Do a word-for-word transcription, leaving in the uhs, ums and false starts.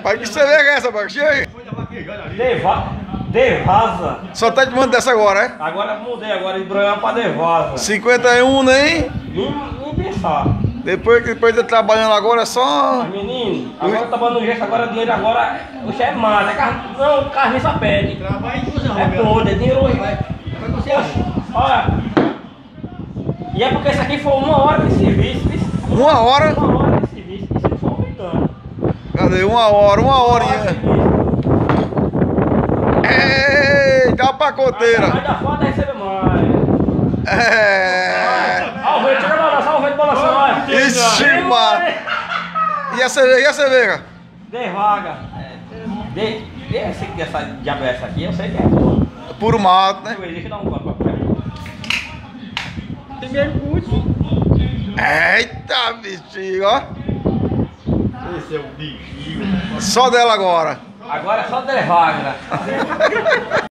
rapaz. Que cerveja é essa, rapaz? Chega aí. Deva... Devasa. Só tá tomando dessa agora, é? Agora mudei, agora embrulhando pra Devasa. cinquenta e um, nem? Nem, nem pensar. Depois que depois de trabalhando agora é só. Mas, menino, agora eu tava no gesto, agora dinheiro agora. O chefe mata. É car... Não, carne só pede. Trabalha em fusão, É podre, é dinheiro hoje. Vai você acha? Olha. E é porque isso aqui foi uma hora de serviço. Uma hora? Uma hora de serviço. Isso não foi aumentando. Cadê? Uma hora, uma horinha. Eita, a pacoteira. Vai dar foda, recebe mais. É. Olha o vento, chega a balançar, olha o vento balançando, olha. Ixi, mano. E a cerveja? E a cerveja? Devaga. De, de, essa, essa diabo essa aqui, eu sei que é boa. Puro mato, né? Deixa eu dar um copo pra ela. Primeiro curso. Eita, bichinho, ó. Esse é o bichinho. Só dela agora. Agora é só devaga.